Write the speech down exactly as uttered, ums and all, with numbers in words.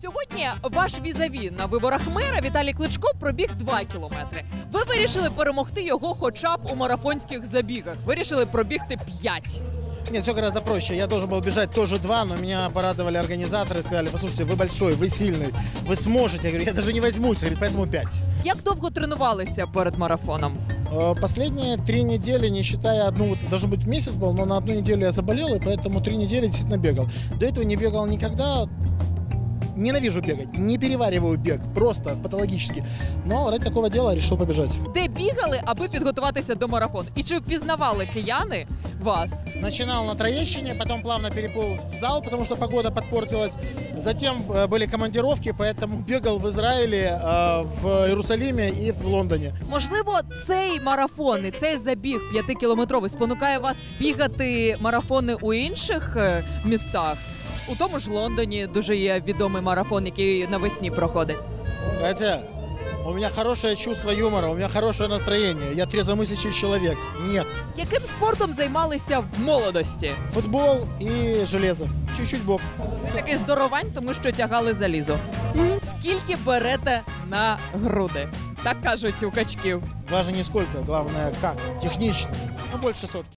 Сьогодні ваш візаві на виборах мера Віталій Кличко пробіг два кілометри. Ви вирішили перемогти його хоча б у марафонських забігах. Вирішили пробігти п'ять. Нет, все гораздо проще. Я должен был бежать тоже два, но меня порадовали организаторы и сказали: послушайте, вы большой, вы сильный, вы сможете. Я говорю, я даже не возьмусь, говорит, поэтому пять. Як довго тренувалися перед марафоном? Э, Последние три недели, не считая одну, вот, должен быть месяц был, но на одну неделю я заболел, и поэтому три недели действительно бегал. До этого не бегал никогда. Ненавижу бегать, не перевариваю бег, просто патологически. Но ради такого дела решил побежать. Де бігали, аби підготуватися до марафону? І чи впізнавали кияни вас? Начинал на Троещине, потом плавно переполз в зал, потому что погода подпортилась. Затем э, были командировки, поэтому бегал в Израиле, э, в Иерусалиме и в Лондоне. Можливо, цей марафон і цей забіг п'ятикілометровий спонукає вас бігати марафони у інших е, містах? У тому ж Лондоні дуже є відомий марафон, який навесні проходить. Хотя у меня хорошее чувство юмора, у меня хорошее настроение. Я трезвомыслящий человек. Нет. Яким спортом займалися в молодості? Футбол и железо. Чуть-чуть бокс. Ви такий здоровань, тому що тягали залізо. Скільки берете на груди? Так кажуть у качків. Даже не сколько, главное как. Технично. Ну, больше сотки.